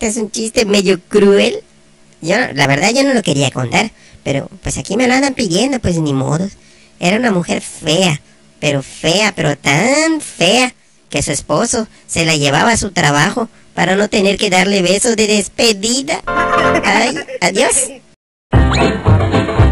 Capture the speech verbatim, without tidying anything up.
realmente es un chiste medio cruel. Yo, la verdad, yo no lo quería contar, pero pues aquí me lo andan pidiendo, pues ni modo. Era una mujer fea, pero fea, pero tan fea, que su esposo se la llevaba a su trabajo para no tener que darle besos de despedida. Ay, adiós.